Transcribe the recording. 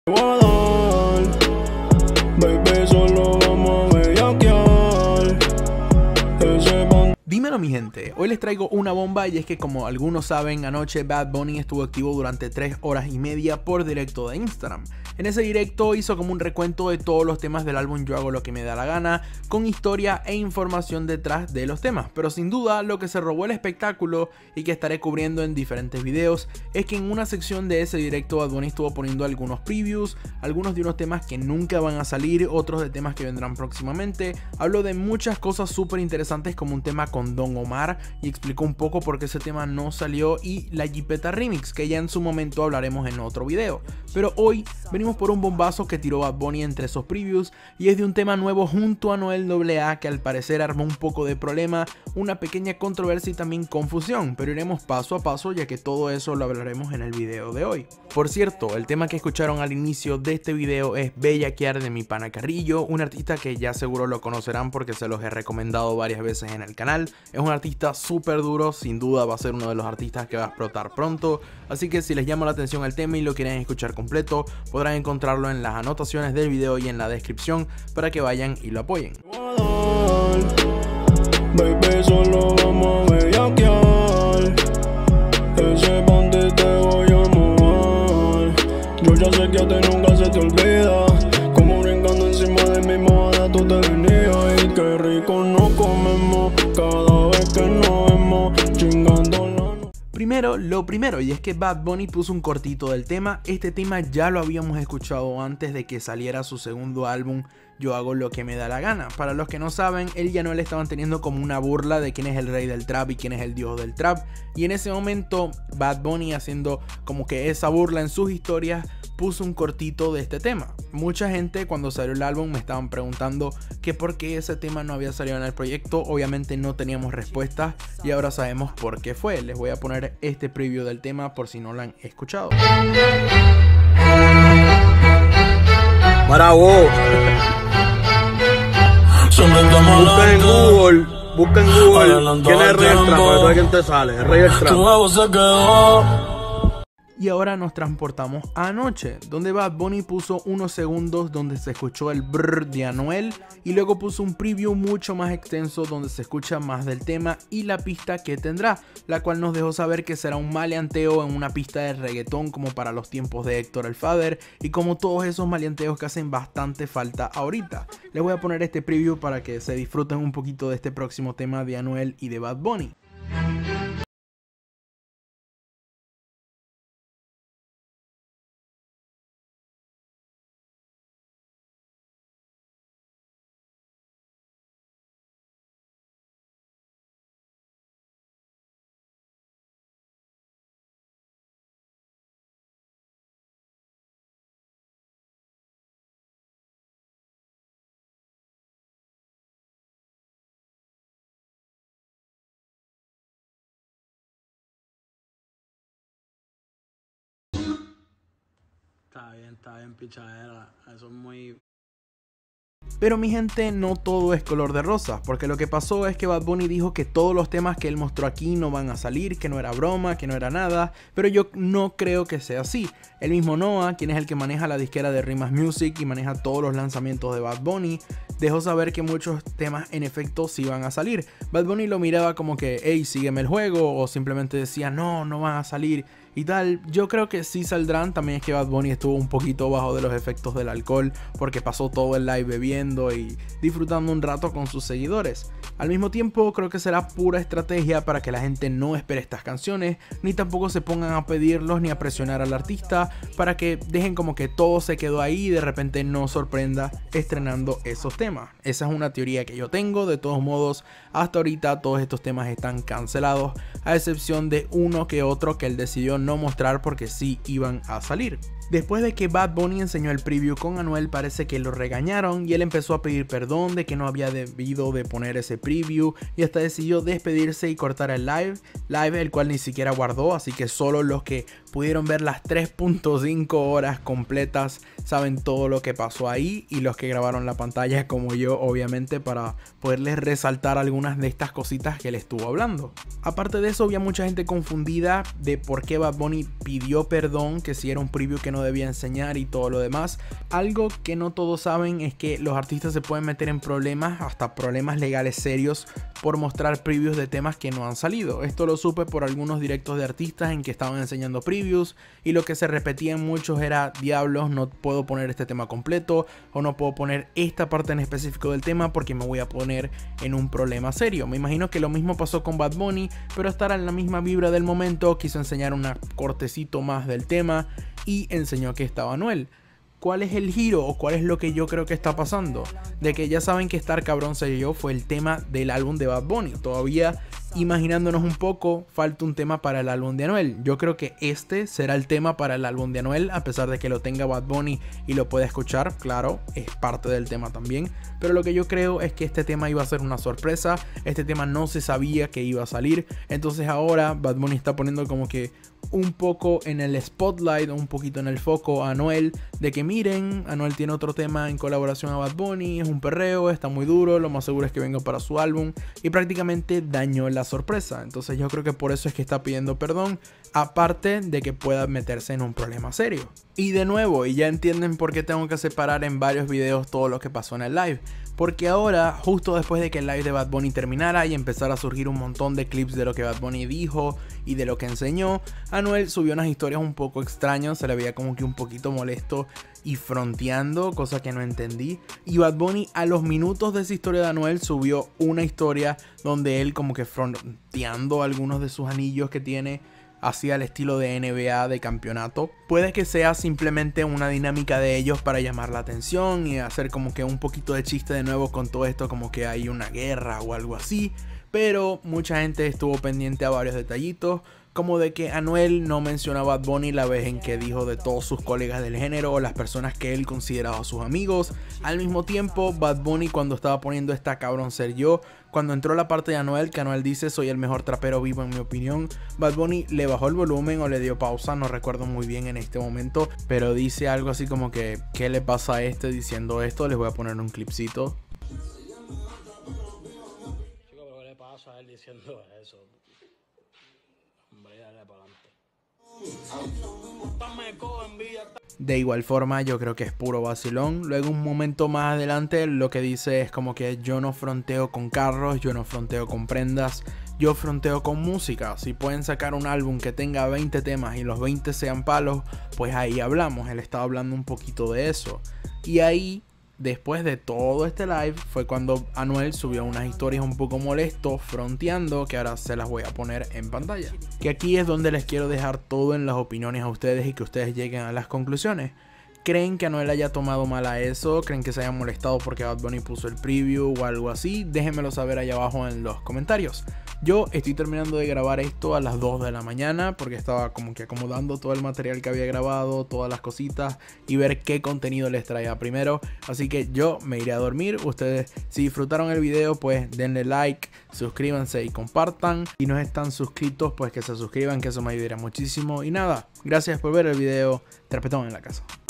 Baby, solo vamos a bellaquear. Dímelo mi gente, hoy les traigo una bomba y es que como algunos saben, anoche Bad Bunny estuvo activo durante 3 horas y media por directo de Instagram. En ese directo hizo como un recuento de todos los temas del álbum Yo Hago Lo Que Me Da La Gana, con historia e información detrás de los temas, pero sin duda lo que se robó el espectáculo y que estaré cubriendo en diferentes videos es que en una sección de ese directo Bad Bunny estuvo poniendo algunos previews, algunos de unos temas que nunca van a salir, otros de temas que vendrán próximamente. Habló de muchas cosas súper interesantes como un tema con Don Omar y explicó un poco por qué ese tema no salió y la Jipeta Remix, que ya en su momento hablaremos en otro video. Pero hoy venimos por un bombazo que tiró Bad Bunny entre esos previews y es de un tema nuevo junto a Noel AA, que al parecer armó un poco de problema, una pequeña controversia y también confusión, pero iremos paso a paso ya que todo eso lo hablaremos en el video de hoy. Por cierto, el tema que escucharon al inicio de este video es Bellaquear de mi pana Carrillo, un artista que ya seguro lo conocerán porque se los he recomendado varias veces en el canal. Es un artista súper duro, sin duda va a ser uno de los artistas que va a explotar pronto, así que si les llama la atención el tema y lo quieren escuchar completo, podrán encontrarlo en las anotaciones del video y en la descripción para que vayan y lo apoyen. Baby, solo vamos a bellaquear. Ese panty te voy a mover. Yo ya sé que a ti nunca se te olvida. Como brincando encima de mi moda tú te venías. Y qué rico nos comemos cada vez que nos vemos chingando la noche. Lo primero, y es que Bad Bunny puso un cortito del tema. Este tema ya lo habíamos escuchado antes de que saliera su segundo álbum, Yo Hago Lo Que Me Da La Gana. Para los que no saben, él ya no le estaban teniendo como una burla de quién es el rey del trap y quién es el dios del trap. Y en ese momento Bad Bunny, haciendo como que esa burla en sus historias, puso un cortito de este tema. Mucha gente cuando salió el álbum me estaban preguntando que por qué ese tema no había salido en el proyecto. Obviamente no teníamos respuestas y ahora sabemos por qué fue. Les voy a poner este preview del tema por si no lo han escuchado. Para vos. Busca en Google quién es Rey del Trap, para ver quién te sale, Rey del Trap. Y ahora nos transportamos a anoche, donde Bad Bunny puso unos segundos donde se escuchó el brrr de Anuel y luego puso un preview mucho más extenso donde se escucha más del tema y la pista que tendrá, la cual nos dejó saber que será un maleanteo en una pista de reggaetón como para los tiempos de Héctor el Father y como todos esos maleanteos que hacen bastante falta ahorita. Les voy a poner este preview para que se disfruten un poquito de este próximo tema de Anuel y de Bad Bunny. Está bien, pichadera. Eso es muy... Pero mi gente, no todo es color de rosa, porque lo que pasó es que Bad Bunny dijo que todos los temas que él mostró aquí no van a salir, que no era broma, que no era nada, pero yo no creo que sea así. El mismo Noah, quien es el que maneja la disquera de Rimas Music y maneja todos los lanzamientos de Bad Bunny, dejó saber que muchos temas en efecto sí van a salir. Bad Bunny lo miraba como que, hey, sígueme el juego, o simplemente decía, no van a salir y tal. Yo creo que sí saldrán. También es que Bad Bunny estuvo un poquito bajo de los efectos del alcohol porque pasó todo el live bebiendo y disfrutando un rato con sus seguidores. Al mismo tiempo creo que será pura estrategia para que la gente no espere estas canciones, ni tampoco se pongan a pedirlos ni a presionar al artista, para que dejen como que todo se quedó ahí y de repente no sorprenda estrenando esos temas. Esa es una teoría que yo tengo. De todos modos, hasta ahorita todos estos temas están cancelados, a excepción de uno que otro que él decidió no mostrar porque sí iban a salir. Después de que Bad Bunny enseñó el preview con Anuel, parece que lo regañaron y él empezó a pedir perdón de que no había debido de poner ese preview y hasta decidió despedirse y cortar el live el cual ni siquiera guardó, así que solo los que pudieron ver las 3.5 horas completas saben todo lo que pasó ahí, y los que grabaron la pantalla como yo, obviamente, para poderles resaltar algunas de estas cositas que él estuvo hablando. Aparte de eso, había mucha gente confundida de por qué Bad Bad Bunny pidió perdón, que si era un preview que no debía enseñar y todo lo demás. Algo que no todos saben es que los artistas se pueden meter en problemas, hasta problemas legales serios, por mostrar previews de temas que no han salido. Esto lo supe por algunos directos de artistas en que estaban enseñando previews y lo que se repetía en muchos era: diablos, no puedo poner este tema completo o no puedo poner esta parte en específico del tema porque me voy a poner en un problema serio. Me imagino que lo mismo pasó con Bad Bunny, pero estará en la misma vibra del momento, quiso enseñar un cortecito más del tema y enseñó que estaba Anuel. ¿Cuál es el giro o cuál es lo que yo creo que está pasando? De que ya saben que Estar Cabrón Soy Yo fue el tema del álbum de Bad Bunny. Todavía, imaginándonos un poco, falta un tema para el álbum de Anuel. Yo creo que este será el tema para el álbum de Anuel, a pesar de que lo tenga Bad Bunny y lo pueda escuchar. Claro, es parte del tema también. Pero lo que yo creo es que este tema iba a ser una sorpresa. Este tema no se sabía que iba a salir. Entonces ahora Bad Bunny está poniendo como que un poco en el spotlight, un poquito en el foco a Anuel, de que miren, Anuel tiene otro tema en colaboración a Bad Bunny, es un perreo, está muy duro, lo más seguro es que venga para su álbum, y prácticamente dañó la sorpresa. Entonces yo creo que por eso es que está pidiendo perdón, aparte de que pueda meterse en un problema serio. Y de nuevo, y ya entienden por qué tengo que separar en varios videos todo lo que pasó en el live. Porque ahora, justo después de que el live de Bad Bunny terminara y empezara a surgir un montón de clips de lo que Bad Bunny dijo y de lo que enseñó, Anuel subió unas historias un poco extrañas, se le veía como que un poquito molesto y fronteando, cosa que no entendí. Y Bad Bunny a los minutos de esa historia de Anuel subió una historia donde él como que fronteando algunos de sus anillos que tiene, hacia el estilo de NBA de campeonato. Puede que sea simplemente una dinámica de ellos para llamar la atención y hacer como que un poquito de chiste de nuevo con todo esto, como que hay una guerra o algo así. Pero mucha gente estuvo pendiente a varios detallitos, como de que Anuel no menciona a Bad Bunny la vez en que dijo de todos sus colegas del género o las personas que él consideraba sus amigos. Al mismo tiempo, Bad Bunny, cuando estaba poniendo Está Cabrón Ser Yo, cuando entró la parte de Anuel, que Anuel dice soy el mejor trapero vivo en mi opinión, Bad Bunny le bajó el volumen o le dio pausa, no recuerdo muy bien en este momento, pero dice algo así como que ¿qué le pasa a este diciendo esto? Les voy a poner un clipcito. ¿Qué le pasa a él diciendo eso? Hombre, dale para adelante. De igual forma, yo creo que es puro vacilón. Luego, un momento más adelante, lo que dice es como que yo no fronteo con carros, yo no fronteo con prendas, yo fronteo con música. Si pueden sacar un álbum que tenga 20 temas y los 20 sean palos, pues ahí hablamos. Él estaba hablando un poquito de eso. Y ahí, después de todo este live, fue cuando Anuel subió unas historias un poco molesto, fronteando, que ahora se las voy a poner en pantalla. Que aquí es donde les quiero dejar todo en las opiniones a ustedes y que ustedes lleguen a las conclusiones. ¿Creen que Anuel haya tomado mal a eso? ¿Creen que se haya molestado porque Bad Bunny puso el preview o algo así? Déjenmelo saber allá abajo en los comentarios. Yo estoy terminando de grabar esto a las 2 de la mañana porque estaba como que acomodando todo el material que había grabado, todas las cositas y ver qué contenido les traía primero. Así que yo me iré a dormir. Ustedes, si disfrutaron el video, pues denle like, suscríbanse y compartan. Si no están suscritos, pues que se suscriban, que eso me ayudaría muchísimo. Y nada, gracias por ver el video. Trapetón en la casa.